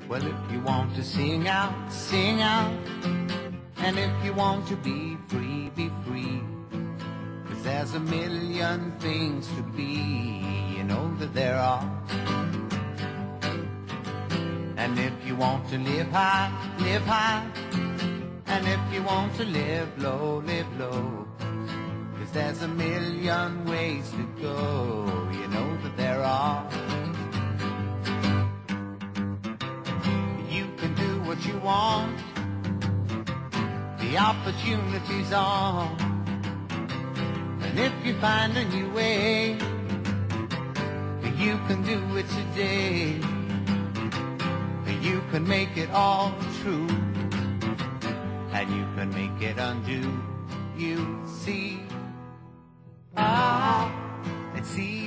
Well, if you want to sing out, sing out. And if you want to be free, be free. 'Cause there's a million things to be, you know that there are. And if you want to live high, live high. And if you want to live low, live low. 'Cause there's a million ways to go, you know that there are. You can do what you want. The opportunity's on. And if you find a new way, you can do it today. You can make it all true, and you can make it undo. You see, it's easy.